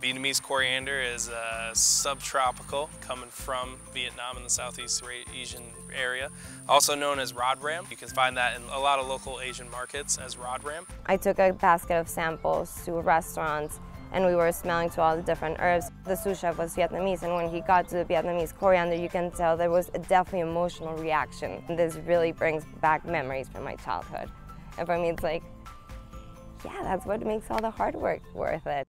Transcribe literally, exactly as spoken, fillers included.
Vietnamese coriander is uh, subtropical, coming from Vietnam in the Southeast Asian area, also known as rod ram. You can find that in a lot of local Asian markets as rod ram. I took a basket of samples to restaurants and we were smelling to all the different herbs. The sous chef was Vietnamese, and when he got to the Vietnamese coriander, you can tell there was a definitely emotional reaction. And this really brings back memories from my childhood. And for me, it's like, yeah, that's what makes all the hard work worth it.